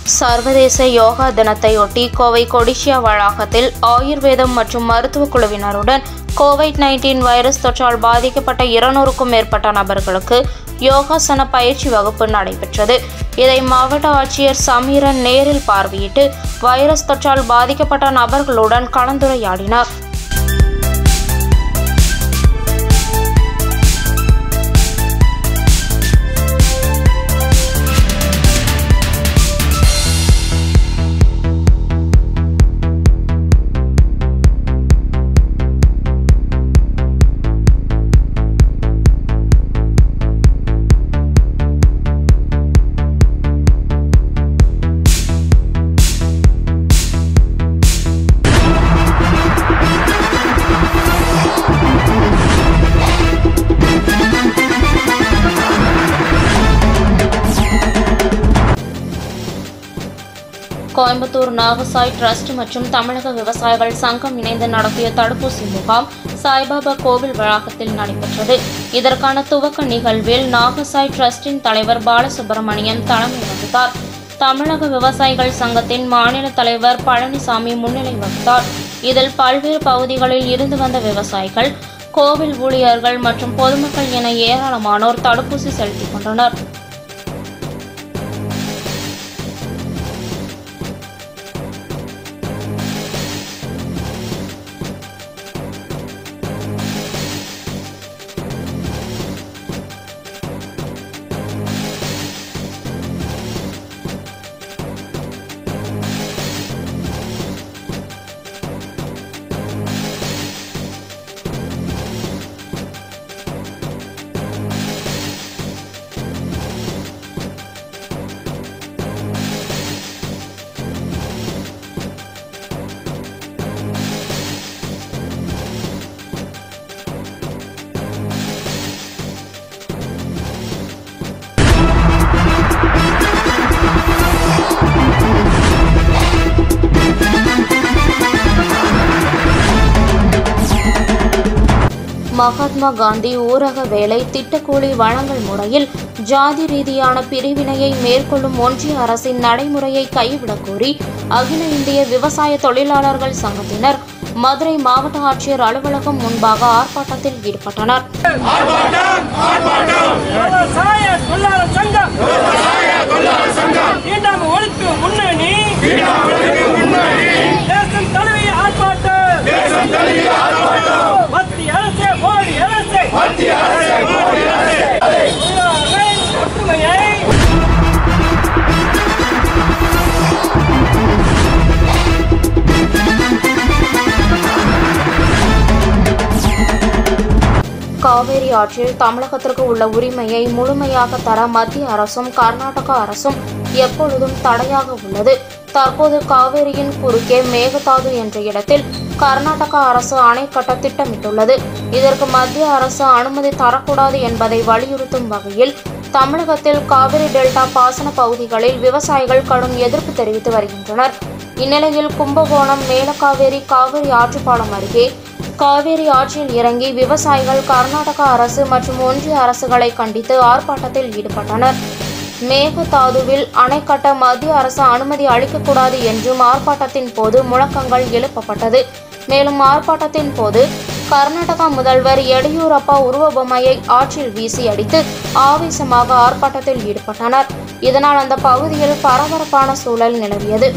சர்வதேச யோகா தினத்தையொட்டி கோவை கொடிஷியா வளாகத்தில் ஆயுர்வேதம் மற்றும் மருத்துவ குழுவினருடன் கோவிட்-19 வைரஸ் தொற்றால் பாதிக்கப்பட்ட 200க்கும் மேற்பட்ட நபர்களுக்கு யோகாசன பயிற்சி வகுப்பு நடைபெற்றது. இதை மாவட்ட ஆட்சியர் சமீரன் நேரில் பார்வையிட்டு வைரஸ் தொற்றால் பாதிக்கப்பட்ட நபர்களுடன் கலந்துரையாடினார். கோயம்புத்தூர் நாகசாய் டிரஸ்ட் மற்றும் தமிழக விவசாயிகள் சங்கம் இணைந்து நடத்திய தடுப்பூசி முகாம் சாய்பாபா கோவில் வளாகத்தில் நடைபெற்றது. இதற்கான துவக்க நிகழ்வில் நாகசாய் டிரஸ்டின் தலைவர் பாலசுப்ரமணியம் தலைமை வகித்தார். தமிழக விவசாயிகள் சங்கத்தின் மாநில தலைவர் பழனிசாமி முன்னிலை வகித்தார். இதில் பல்வேறு பகுதிகளில் இருந்து வந்த விவசாயிகள், கோவில் ஊழியர்கள் மற்றும் பொதுமக்கள் என ஏராளமானோர் தடுப்பூசி செலுத்திக் கொண்டனர். மகாத்மா காந்தி ஊரக வேலை திட்டக்கூலி வழங்கல் முறையில் ஜாதி ரீதியான பிரிவினையை மேற்கொள்ளும் ஒன்றிய அரசின் நடைமுறையை கைவிடக் கோரி அகில இந்திய விவசாய தொழிலாளர்கள் சங்கத்தினர் மதுரை மாவட்ட ஆட்சியர் அலுவலகம் முன்பாக ஆர்ப்பாட்டத்தில் ஈடுபட்டனர். காவேரி ஆற்றில் தமிழகத்திற்கு உள்ள உரிமையை முழுமையாக தர மத்திய அரசும் கர்நாடக அரசும் எப்பொழுதும் தடையாக உள்ளது. தற்போது காவேரியின் குறுக்கே மேகதாது என்ற இடத்தில் கர்நாடக அரசு அணை கட்ட திட்டமிட்டுள்ளது. இதற்கு மத்திய அரசு அனுமதி தரக்கூடாது என்பதை வலியுறுத்தும் வகையில் தமிழகத்தில் காவிரி டெல்டா பாசன பகுதிகளில் விவசாயிகள் கடும் எதிர்ப்பு தெரிவித்து வருகின்றனர். இந்நிலையில் கும்பகோணம் மேலக்காவேரி காவிரி ஆற்றுப்பாலம் அருகே காவேரி ஆற்றில் இறங்கி விவசாயிகள் கர்நாடக அரசு மற்றும் ஒன்றிய அரசுகளை கண்டித்து ஆர்ப்பாட்டத்தில் ஈடுபட்டனர். மேகதாதுவில் அணை கட்ட மத்திய அரசு அனுமதி அளிக்கக்கூடாது என்றும் ஆர்ப்பாட்டத்தின் போது முழக்கங்கள் எழுப்பப்பட்டது. மேலும் ஆர்ப்பாட்டத்தின் போது கர்நாடக முதல்வர் எடியூரப்பா உருவபொம்மையை ஆற்றில் வீசி அடித்து ஆவேசமாக ஆர்ப்பாட்டத்தில் ஈடுபட்டனர். இதனால் அந்த பகுதியில் பரபரப்பான சூழல் நிலவியது.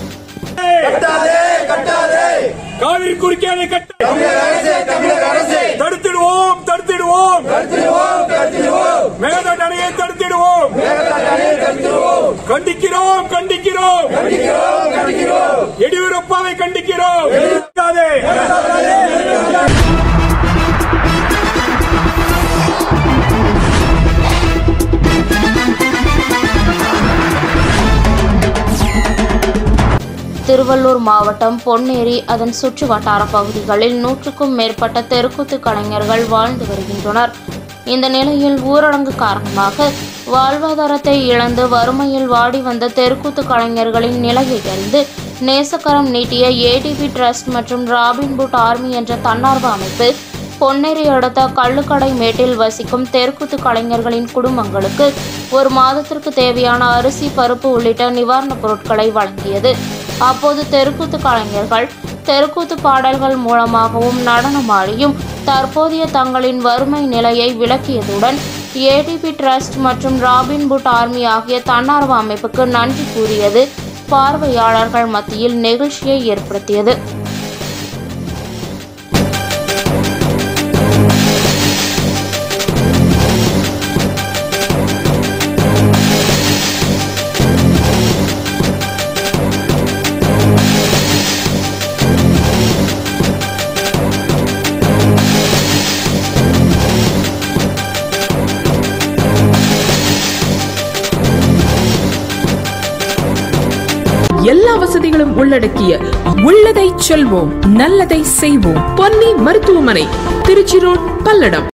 காவிரி குறுக்கே அணை கட்ட தடுத்திடுவோம் தடுத்திடுவோம் மேகதாது அணையை தடுத்திடுவோம். கண்டிக்கிறோம் கண்டிக்கிறோம் எடியூரப்பாவை கண்டிக்கிறோம். திருவள்ளூர் மாவட்டம் பொன்னேரி அதன் சுற்று வட்டார பகுதிகளில் 100க்கும் மேற்பட்ட தெருக்கூத்து கலைஞர்கள் வாழ்ந்து வருகின்றனர். இந்த நிலையில் ஊரடங்கு காரணமாக வாழ்வாதாரத்தை இழந்து வறுமையில் வாடி வந்த தெருக்கூத்து கலைஞர்களின் நிலையை அறிந்து நேசக்கரம் நீட்டிய ஏடிபி டிரஸ்ட் மற்றும் ராபின்ஹுட் ஆர்மி என்ற தன்னார்வ அமைப்பு பொன்னேரி அடுத்த கள்ளுக்கடை மேட்டில் வசிக்கும் தெருக்கூத்து கலைஞர்களின் குடும்பங்களுக்கு 1 மாதத்திற்கு தேவையான அரிசி, பருப்பு உள்ளிட்ட நிவாரணப் பொருட்களை வழங்கியது. அப்போது தெருக்கூத்து கலைஞர்கள் தெருக்கூத்து பாடல்கள் மூலமாகவும் நடனமாடியும் தற்போதைய தங்களின் வறுமை நிலையை விளக்கியதுடன் ஏடிபி டிரஸ்ட் மற்றும் ராபின்ஹுட் ஆர்மி ஆகிய தன்னார்வ அமைப்புக்கு நன்றி கூறியது பார்வையாளர்கள் மத்தியில் நெகிழ்ச்சியை ஏற்படுத்தியது. எல்லா வசதிகளும் உள்ளடக்கிய உள்ளதை செல்வோம், நல்லதை செய்வோம். பொன்னி மருத்துவமனை, திருச்சி ரோட், பல்லடம்.